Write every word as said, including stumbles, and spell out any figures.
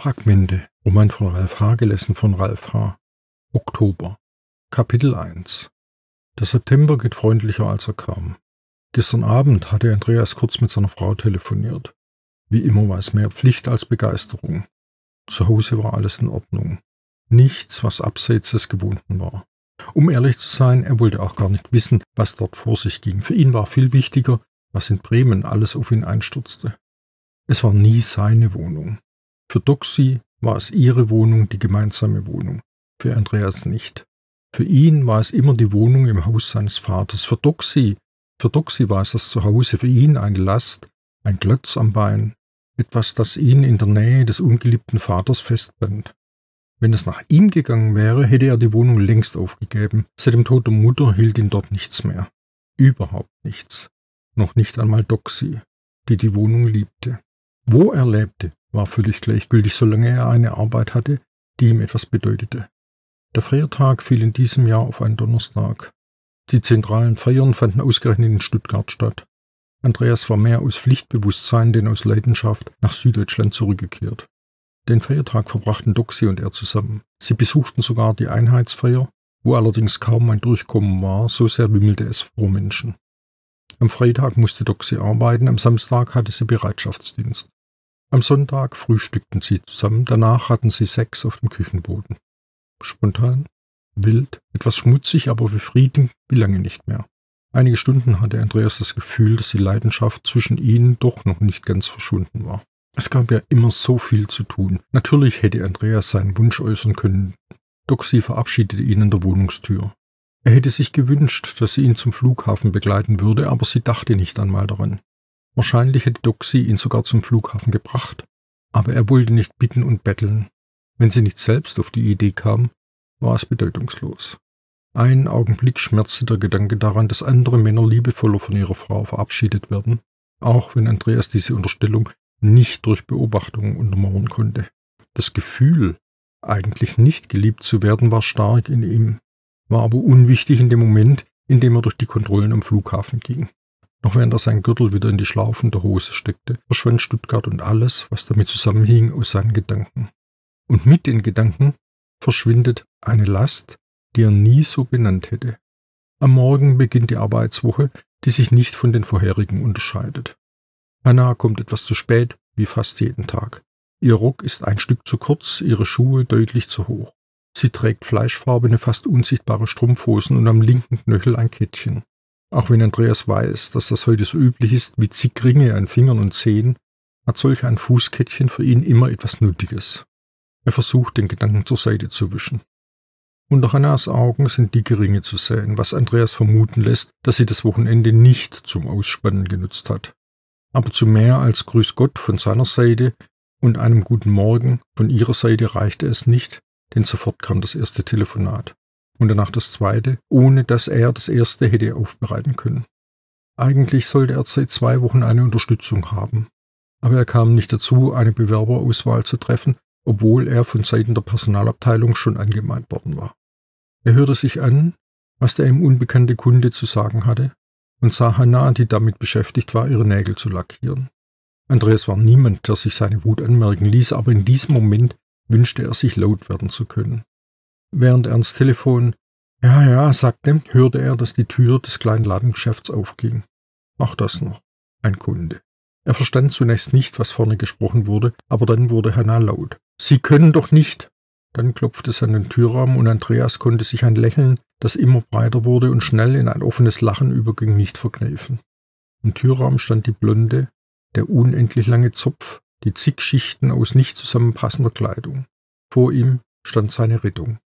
Fragmente. Roman von Ralph H., gelesen von Ralph H. Oktober. Kapitel eins. Der September geht freundlicher, als er kam. Gestern Abend hatte Andreas kurz mit seiner Frau telefoniert. Wie immer war es mehr Pflicht als Begeisterung. Zu Hause war alles in Ordnung. Nichts, was abseits des Gewohnten war. Um ehrlich zu sein, er wollte auch gar nicht wissen, was dort vor sich ging. Für ihn war viel wichtiger, was in Bremen alles auf ihn einstürzte. Es war nie seine Wohnung. Für Doxy war es ihre Wohnung, die gemeinsame Wohnung. Für Andreas nicht. Für ihn war es immer die Wohnung im Haus seines Vaters. Für Doxy, für Doxy war es das Zuhause, für ihn eine Last, ein Klotz am Bein, etwas, das ihn in der Nähe des ungeliebten Vaters festband. Wenn es nach ihm gegangen wäre, hätte er die Wohnung längst aufgegeben. Seit dem Tod der Mutter hielt ihn dort nichts mehr. Überhaupt nichts. Noch nicht einmal Doxy, die die Wohnung liebte. Wo er lebte, war völlig gleichgültig, solange er eine Arbeit hatte, die ihm etwas bedeutete. Der Feiertag fiel in diesem Jahr auf einen Donnerstag. Die zentralen Feiern fanden ausgerechnet in Stuttgart statt. Andreas war mehr aus Pflichtbewusstsein denn aus Leidenschaft nach Süddeutschland zurückgekehrt. Den Feiertag verbrachten Doxy und er zusammen. Sie besuchten sogar die Einheitsfeier, wo allerdings kaum ein Durchkommen war, so sehr wimmelte es vor Menschen. Am Freitag musste Doxy arbeiten, am Samstag hatte sie Bereitschaftsdienst. Am Sonntag frühstückten sie zusammen, danach hatten sie Sex auf dem Küchenboden. Spontan, wild, etwas schmutzig, aber befriedigend wie lange nicht mehr. Einige Stunden hatte Andreas das Gefühl, dass die Leidenschaft zwischen ihnen doch noch nicht ganz verschwunden war. Es gab ja immer so viel zu tun. Natürlich hätte Andreas seinen Wunsch äußern können. Doxy verabschiedete ihn an der Wohnungstür. Er hätte sich gewünscht, dass sie ihn zum Flughafen begleiten würde, aber sie dachte nicht einmal daran. Wahrscheinlich hätte Doxy ihn sogar zum Flughafen gebracht. Aber er wollte nicht bitten und betteln. Wenn sie nicht selbst auf die Idee kam, war es bedeutungslos. Einen Augenblick schmerzte der Gedanke daran, dass andere Männer liebevoller von ihrer Frau verabschiedet werden, auch wenn Andreas diese Unterstellung nicht durch Beobachtungen untermauern konnte. Das Gefühl, eigentlich nicht geliebt zu werden, war stark in ihm, war aber unwichtig in dem Moment, in dem er durch die Kontrollen am Flughafen ging. Noch während er seinen Gürtel wieder in die Schlaufen der Hose steckte, verschwand Stuttgart und alles, was damit zusammenhing, aus seinen Gedanken. Und mit den Gedanken verschwindet eine Last, die er nie so benannt hätte. Am Morgen beginnt die Arbeitswoche, die sich nicht von den vorherigen unterscheidet. Hannah kommt etwas zu spät, wie fast jeden Tag. Ihr Rock ist ein Stück zu kurz, ihre Schuhe deutlich zu hoch. Sie trägt fleischfarbene, fast unsichtbare Strumpfhosen und am linken Knöchel ein Kettchen. Auch wenn Andreas weiß, dass das heute so üblich ist wie zig Ringe an Fingern und Zehen, hat solch ein Fußkettchen für ihn immer etwas Nötiges. Er versucht, den Gedanken zur Seite zu wischen. Unter Hannahs Augen sind dicke Ringe zu sehen, was Andreas vermuten lässt, dass sie das Wochenende nicht zum Ausspannen genutzt hat. Aber zu mehr als Grüß Gott von seiner Seite und einem guten Morgen von ihrer Seite reichte es nicht, denn sofort kam das erste Telefonat. Und danach das zweite, ohne dass er das erste hätte aufbereiten können. Eigentlich sollte er seit zwei Wochen eine Unterstützung haben, aber er kam nicht dazu, eine Bewerberauswahl zu treffen, obwohl er von Seiten der Personalabteilung schon angemahnt worden war. Er hörte sich an, was der ihm unbekannte Kunde zu sagen hatte, und sah Hannah, die damit beschäftigt war, ihre Nägel zu lackieren. Andreas war niemand, der sich seine Wut anmerken ließ, aber in diesem Moment wünschte er sich laut werden zu können. Während er ans Telefon »Ja, ja« sagte, hörte er, dass die Tür des kleinen Ladengeschäfts aufging. Ach, das noch. Ein Kunde. Er verstand zunächst nicht, was vorne gesprochen wurde, aber dann wurde Hannah laut. »Sie können doch nicht!« Dann klopfte es an den Türrahmen und Andreas konnte sich ein Lächeln, das immer breiter wurde und schnell in ein offenes Lachen überging, nicht verkneifen. Im Türrahmen stand die blonde, der unendlich lange Zopf, die zig Schichten aus nicht zusammenpassender Kleidung. Vor ihm stand seine Rettung.